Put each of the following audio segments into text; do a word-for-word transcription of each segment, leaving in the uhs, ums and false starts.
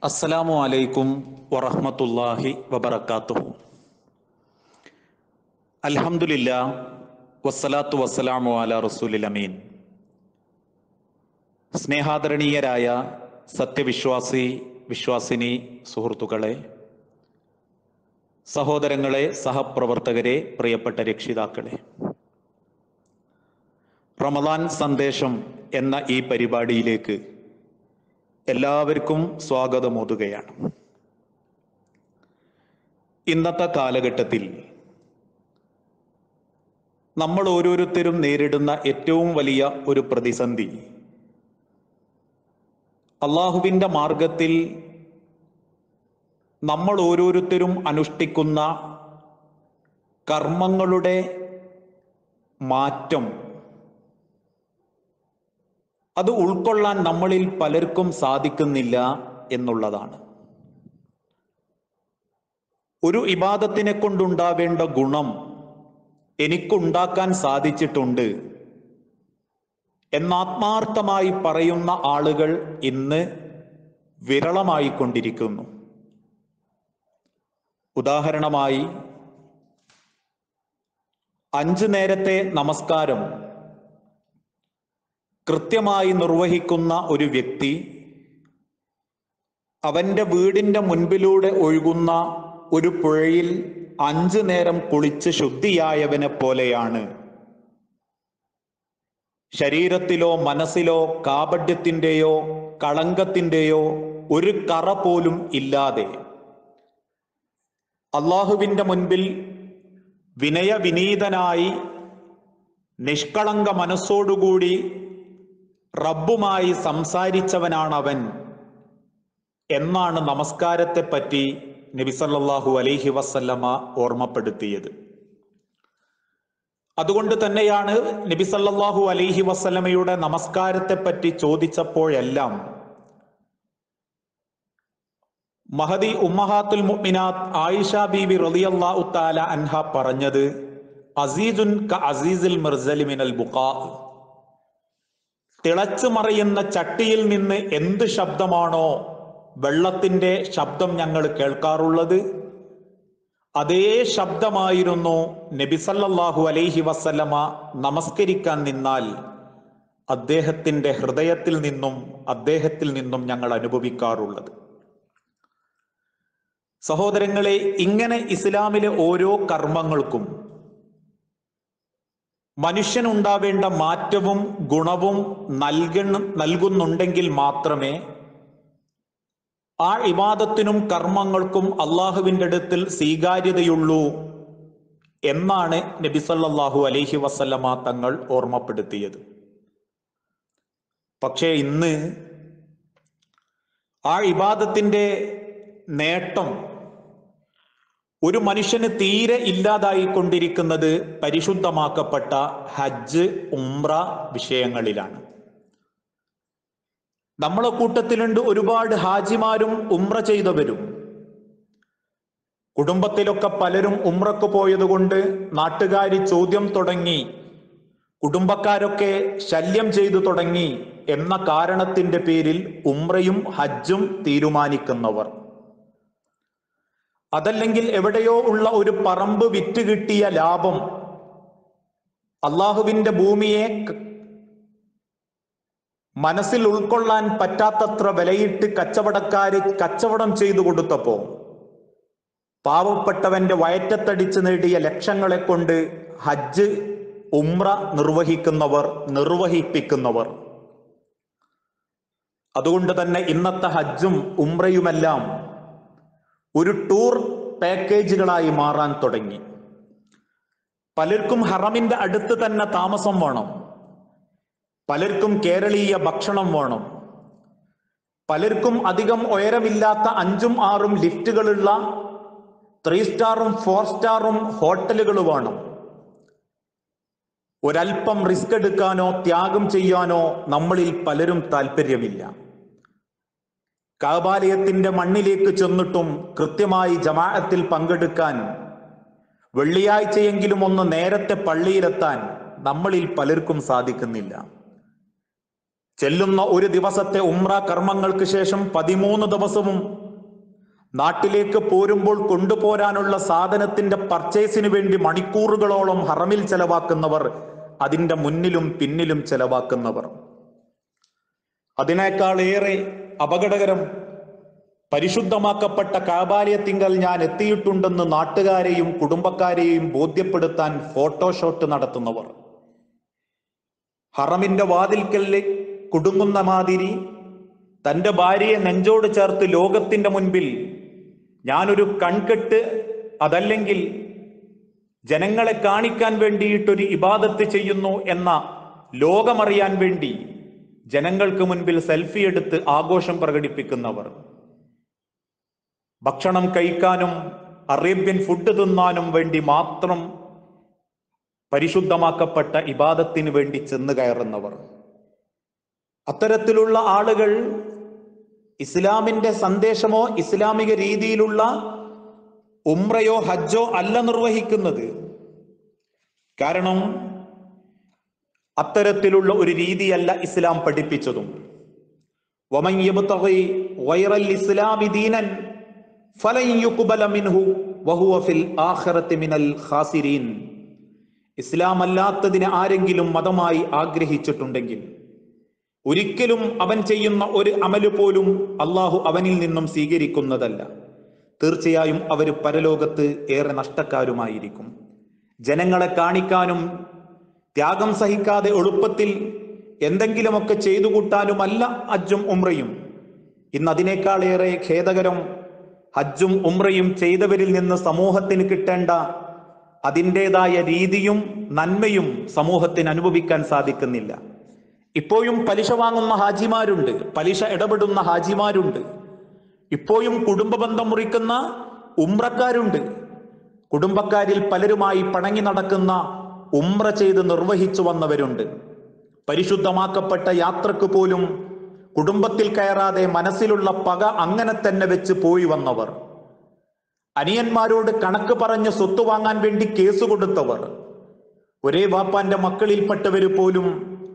അസ്സലാമു അലൈക്കും വറഹ്മത്തുള്ളാഹി വബറകാതുഹു. അൽഹംദുലില്ലാ വസ്സലാത്തു വസ്സലാമു അലാ റസൂലിൽ അമീൻ. സ്നേഹാദരണീയരായ സത്യവിശ്വാസി വിശ്വാസിനി സുഹൃത്തുക്കളെ, സഹോദരങ്ങളെ, സഹപ്രവർത്തകരെ, പ്രിയപ്പെട്ട രക്ഷിതാക്കളെ, റമദാൻ സന്ദേശം എന്ന ഈ പരിപാടിയിലേക്ക് എല്ലാവർക്കും സ്വാഗതമോതുകയാണ്. ഇന്നത്തെ കാലഘട്ടത്തിൽ നമ്മൾ ഓരോരുത്തരും നേരിടുന്ന ഏറ്റവും വലിയ ഒരു പ്രതിസന്ധി അള്ളാഹുവിൻ്റെ മാർഗത്തിൽ നമ്മൾ ഓരോരുത്തരും അനുഷ്ഠിക്കുന്ന കർമ്മങ്ങളുടെ മാറ്റം അത് ഉൾക്കൊള്ളാൻ നമ്മളിൽ പലർക്കും സാധിക്കുന്നില്ല എന്നുള്ളതാണ്. ഒരു ഇബാദത്തിനെ കൊണ്ടുണ്ടാവേണ്ട ഗുണം എനിക്കുണ്ടാക്കാൻ സാധിച്ചിട്ടുണ്ട് എന്നാത്മാർത്ഥമായി പറയുന്ന ആളുകൾ ഇന്ന് വിരളമായിക്കൊണ്ടിരിക്കുന്നു. ഉദാഹരണമായി, അഞ്ചു നേരത്തെ നമസ്കാരം കൃത്യമായി നിർവഹിക്കുന്ന ഒരു വ്യക്തി അവൻ്റെ വീടിൻ്റെ മുൻപിലൂടെ ഒഴുകുന്ന ഒരു പുഴയിൽ അഞ്ചു നേരം കുളിച്ച് ശുദ്ധിയായവനെ പോലെയാണ്. ശരീരത്തിലോ മനസ്സിലോ കാപഢ്യത്തിൻ്റെയോ കളങ്കത്തിൻ്റെയോ ഒരു കറ പോലും ഇല്ലാതെ അള്ളാഹുവിൻ്റെ മുൻപിൽ വിനയവിനീതനായി നിഷ്കളങ്ക മനസ്സോടുകൂടി റബ്ബുമായി സംസാരിച്ചവനാണവൻ എന്നാണ് നമസ്കാരത്തെ പറ്റി നബി സല്ലല്ലാഹു അലൈഹി വസല്ലമ ഓർമ്മപ്പെടുത്തിയത്. അതുകൊണ്ട് തന്നെയാണ് നബി സല്ലല്ലാഹു അലൈഹി വസല്ലമയുടെ നമസ്കാരത്തെ പറ്റി ചോദിച്ചപ്പോഴെല്ലാം മഹദി ഉമ്മഹാത്തുൽ മുഅ്മിനാത്ത് ആയിഷ ബീബി റളിയല്ലാഹു തആല അൻഹ പറഞ്ഞത്, അസീസുൻ ക അസീസിൽ മിർസലി മിനൽ ബുഖാ, തിളച്ചു മറിയുന്ന ചട്ടിയിൽ നിന്ന് എന്ത് ശബ്ദമാണോ വെള്ളത്തിന്റെ ശബ്ദം ഞങ്ങൾ കേൾക്കാറുള്ളത്, അതേ ശബ്ദമായിരുന്നു നബി സല്ലല്ലാഹു അലൈഹി വസല്ലമ നമസ്കരിക്കാൻ നിന്നാൽ അദ്ദേഹത്തിന്റെ ഹൃദയത്തിൽ നിന്നും അദ്ദേഹത്തിൽ നിന്നും ഞങ്ങൾ അനുഭവിക്കാറുള്ളത്. സഹോദരങ്ങളെ, ഇങ്ങനെ ഇസ്ലാമിലെ ഓരോ കർമ്മങ്ങൾക്കും മനുഷ്യനുണ്ടാവേണ്ട മാറ്റവും ഗുണവും നൽകണ നൽകുന്നുണ്ടെങ്കിൽ മാത്രമേ ആ ഇബാദത്തിനും കർമ്മങ്ങൾക്കും അള്ളാഹുവിൻ്റെ അടുത്തിൽ സ്വീകാര്യതയുള്ളൂ എന്നാണ് നബി സല്ലല്ലാഹു അലൈഹി വസല്ലമ തങ്ങൾ ഓർമ്മപ്പെടുത്തിയത്. പക്ഷേ ഇന്ന് ആ ഇബാദത്തിൻ്റെ നേട്ടം ഒരു മനുഷ്യന് തീരെ ഇല്ലാതായിക്കൊണ്ടിരിക്കുന്നത് പരിശുദ്ധമാക്കപ്പെട്ട ഹജ്ജ്, ഉംറ വിഷയങ്ങളിലാണ്. നമ്മളെ കൂട്ടത്തിലുണ്ട് ഒരുപാട് ഹാജിമാരും ഉംറ ചെയ്തവരും. കുടുംബത്തിലൊക്കെ പലരും ഉംറക്ക് പോയതുകൊണ്ട് നാട്ടുകാരി ചോദ്യം തുടങ്ങി, കുടുംബക്കാരൊക്കെ ശല്യം ചെയ്തു തുടങ്ങി എന്ന കാരണത്തിന്റെ പേരിൽ ഉംറയും ഹജ്ജും തീരുമാനിക്കുന്നവർ, അതല്ലെങ്കിൽ എവിടെയോ ഉള്ള ഒരു പറമ്പ് വിറ്റ് കിട്ടിയ ലാഭം അള്ളാഹുവിന്റെ ഭൂമിയെ മനസ്സിൽ ഉൾക്കൊള്ളാൻ പറ്റാത്തത്ര വിലയിട്ട് കച്ചവടക്കാര് കച്ചവടം ചെയ്തു കൊടുത്തപ്പോ പാവപ്പെട്ടവന്റെ വയറ്റത്തടിച്ച് നേടിയ ലക്ഷങ്ങളെ കൊണ്ട് ഹജ്ജ്, ഉംറ നിർവഹിക്കുന്നവർ, നിർവഹിപ്പിക്കുന്നവർ. അതുകൊണ്ട് തന്നെ ഇന്നത്തെ ഹജ്ജും ഉംറയുമെല്ലാം ഒരു ടൂർ പാക്കേജുകളായി മാറാൻ തുടങ്ങി. പലർക്കും ഹറമിന്റെ അടുത്ത് തന്നെ താമസം വേണം, പലർക്കും കേരളീയ ഭക്ഷണം വേണം, പലർക്കും അധികം ഉയരമില്ലാത്ത അഞ്ചും ആറും ലിഫ്റ്റുകളുള്ള ത്രീ സ്റ്റാറും ഫോർ സ്റ്റാറും ഹോട്ടലുകൾ വേണം. ഒരൽപ്പം റിസ്ക് എടുക്കാനോ ത്യാഗം ചെയ്യാനോ നമ്മളിൽ പലരും താല്പര്യമില്ല. കഅബാലയത്തിന്റെ മണ്ണിലേക്ക് ചെന്നിട്ടും കൃത്യമായി ജമാഅത്തിൽ പങ്കെടുക്കാൻ, വെള്ളിയാഴ്ചയെങ്കിലും ഒന്ന് നേരത്തെ പള്ളിയിലെത്താൻ നമ്മളിൽ പലർക്കും സാധിക്കുന്നില്ല. ചെല്ലുന്ന ഒരു ദിവസത്തെ ഉംറ കർമ്മങ്ങൾക്ക് ശേഷം പതിമൂന്ന് ദിവസവും നാട്ടിലേക്ക് പോരുമ്പോൾ കൊണ്ടുപോരാനുള്ള സാധനത്തിന്റെ പർച്ചേസിന് വേണ്ടി മണിക്കൂറുകളോളം ഹറമിൽ ചെലവാക്കുന്നവർ, അതിന്റെ മുന്നിലും പിന്നിലും ചെലവാക്കുന്നവർ. അതിനേക്കാൾ ഏറെ അപകടകരം, പരിശുദ്ധമാക്കപ്പെട്ട കഅബാലയത്തിങ്കൽ ഞാൻ എത്തിയിട്ടുണ്ടെന്ന് നാട്ടുകാരെയും കുടുംബക്കാരെയും ബോധ്യപ്പെടുത്താൻ ഫോട്ടോഷോട്ട് നടത്തുന്നവർ. ഹറമിന്റെ വാതിൽക്കൽ കുടുങ്ങുന്ന മാതിരി തന്റെ ഭാര്യയെ നെഞ്ചോട് ചേർത്ത് ലോകത്തിന്റെ മുൻപിൽ ഞാനൊരു കൺകെട്ട്, അതല്ലെങ്കിൽ ജനങ്ങളെ കാണിക്കാൻ വേണ്ടിയിട്ടൊരു ഇബാദത്ത് ചെയ്യുന്നു എന്ന ലോകമറിയാൻ വേണ്ടി ജനങ്ങൾക്ക് മുൻപിൽ സെൽഫി എടുത്ത് ആഘോഷം പ്രകടിപ്പിക്കുന്നവർ. ഭക്ഷണം കഴിക്കാനും അറേബ്യൻ ഫുഡ് തിന്നാനും വേണ്ടി മാത്രം പരിശുദ്ധമാക്കപ്പെട്ട ഇബാദത്തിന് വേണ്ടി ചെന്ന് കയറുന്നവർ. അത്തരത്തിലുള്ള ആളുകൾ ഇസ്ലാമിന്റെ സന്ദേശമോ ഇസ്ലാമിക രീതിയിലുള്ള ഉംറയോ ഹജ്ജോ അല്ല നിർവഹിക്കുന്നത്. കാരണം അത്തരത്തിലുള്ള ഒരു രീതിയല്ല ഇസ്ലാം പഠിപ്പിച്ചതും. വമൻ യബ്തഗി ഗൈറൽ ഇസ്ലാമി ദീനൻ ഫലൻ യുഖ്ബല മിൻഹു വഹുവ ഫിൽ ആഖിറതി മിനൽ ഖാസിരീൻ. ഇസ്ലാം അല്ലാത്തതിനെ ആരെങ്കിലും മതമായി ആഗ്രഹിച്ചിട്ടുണ്ടെങ്കിൽ ഒരിക്കലും അവൻ ചെയ്യുന്ന ഒരു അമല് പോലും അള്ളാഹു അവനിൽ നിന്നും സ്വീകരിക്കുന്നതല്ല. തീർച്ചയായും അവർ പരലോകത്ത് ഏറെ നഷ്ടക്കാരുമായിരിക്കും. ജനങ്ങളെ കാണിക്കാനും ത്യാഗം സഹിക്കാതെ എളുപ്പത്തിൽ എന്തെങ്കിലുമൊക്കെ ചെയ്തു കൂട്ടാനുമല്ല ഹജ്ജും ഉംറയും. ഇന്ന് അതിനേക്കാളേറെ ഖേദകരം, ഹജ്ജും ഉംറയും ചെയ്തവരിൽ നിന്ന് സമൂഹത്തിന് കിട്ടേണ്ട അതിൻ്റെതായ രീതിയും നന്മയും സമൂഹത്തിന് അനുഭവിക്കാൻ സാധിക്കുന്നില്ല. ഇപ്പോഴും പലിശ വാങ്ങുന്ന ഹാജിമാരുണ്ട്, പലിശ ഇടപെടുന്ന ഹാജിമാരുണ്ട്. ഇപ്പോഴും കുടുംബ ബന്ധം മുറിക്കുന്ന ഉംറക്കാരുണ്ട്. കുടുംബക്കാരിൽ പലരുമായി പണങ്ങി നടക്കുന്ന ഉംറ ചെയ്ത് നിർവഹിച്ചു വന്നവരുണ്ട്. പരിശുദ്ധമാക്കപ്പെട്ട യാത്രക്ക് പോലും കുടുംബത്തിൽ കയറാതെ മനസ്സിലുള്ള പക അങ്ങനെ തന്നെ വെച്ച് പോയി വന്നവർ. അനിയന്മാരോട് കണക്ക് പറഞ്ഞ് സ്വത്ത് വാങ്ങാൻ വേണ്ടി കേസ് കൊടുത്തവർ. ഒരേ വാപ്പാന്റെ മക്കളിൽപ്പെട്ടവര് പോലും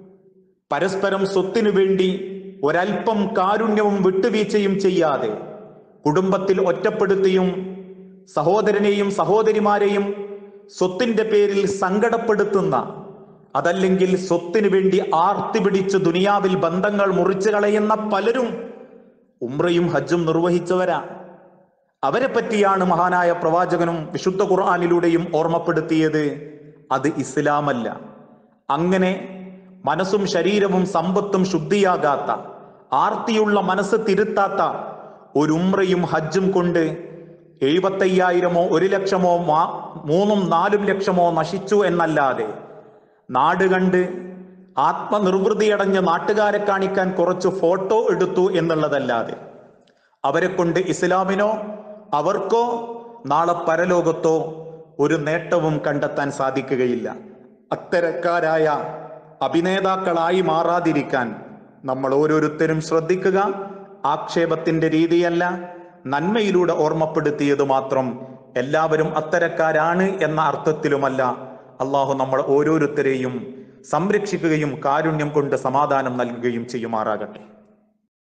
പരസ്പരം സ്വത്തിനു വേണ്ടി ഒരൽപ്പം കാരുണ്യവും വിട്ടുവീഴ്ചയും ചെയ്യാതെ കുടുംബത്തിൽ ഒറ്റപ്പെടുത്തിയും സഹോദരനെയും സഹോദരിമാരെയും സ്വത്തിന്റെ പേരിൽ സങ്കടപ്പെടുത്തുന്ന, അതല്ലെങ്കിൽ സ്വത്തിനു വേണ്ടി ആർത്തി പിടിച്ച് ദുനിയാവിൽ ബന്ധങ്ങൾ മുറിച്ചു കളയുന്ന പലരും ഉംറയും ഹജ്ജും നിർവഹിച്ചവരാ. അവരെ പറ്റിയാണ് മഹാനായ പ്രവാചകനും വിശുദ്ധ ഖുർആനിലൂടെയും ഓർമ്മപ്പെടുത്തിയത്. അത് ഇസ്ലാമല്ല. അങ്ങനെ മനസ്സും ശരീരവും സമ്പത്തും ശുദ്ധിയാകാത്ത, ആർത്തിയുള്ള മനസ്സ് തിരുത്താത്ത ഒരു ഉംറയും ഹജ്ജും കൊണ്ട് എഴുപത്തയ്യായിരമോ ഒരു ലക്ഷമോ മൂന്നും നാലും ലക്ഷമോ നശിച്ചു എന്നല്ലാതെ, നാട് കണ്ട് ആത്മനിർവൃതിയടഞ്ഞ് നാട്ടുകാരെ കാണിക്കാൻ കുറച്ച് ഫോട്ടോ എടുത്തു എന്നുള്ളതല്ലാതെ അവരെ കൊണ്ട് ഇസ്ലാമിനോ അവർക്കോ നാളെ പരലോകത്തോ ഒരു നേട്ടവും കണ്ടെത്താൻ സാധിക്കുകയില്ല. അത്തരക്കാരായ അഭിനേതാക്കളായി മാറാതിരിക്കാൻ നമ്മൾ ഓരോരുത്തരും ശ്രദ്ധിക്കുക. ആക്ഷേപത്തിന്റെ രീതിയല്ല, നന്മയിലൂടെ ഓർമ്മപ്പെടുത്തിയത് മാത്രം. എല്ലാവരും അത്തരക്കാരാണ് എന്ന അർത്ഥത്തിലുമല്ല. അള്ളാഹു നമ്മൾ ഓരോരുത്തരെയും സംരക്ഷിക്കുകയും കാരുണ്യം കൊണ്ട് സമാധാനം നൽകുകയും ചെയ്യുമാറാകട്ടെ.